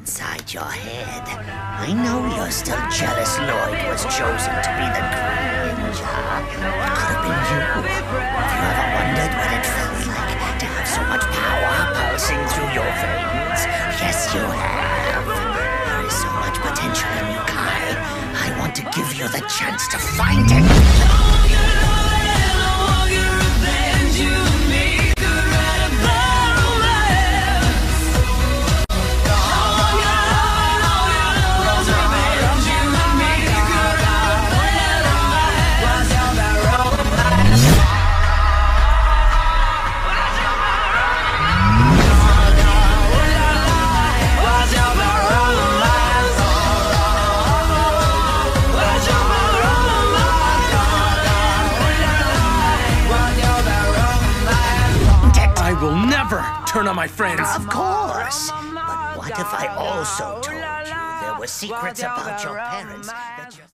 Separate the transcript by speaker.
Speaker 1: inside your head. I know you're still jealous Lloyd was chosen to be the Green Ninja. It could have been you. Have you ever wondered what it felt like to have so much power pulsing through your veins? Yes, you have. There is so much potential in you, Kai. I want to give you the chance to find it.
Speaker 2: I will never turn on my friends.
Speaker 1: Of course. But what if I also told you there were secrets about your parents that just...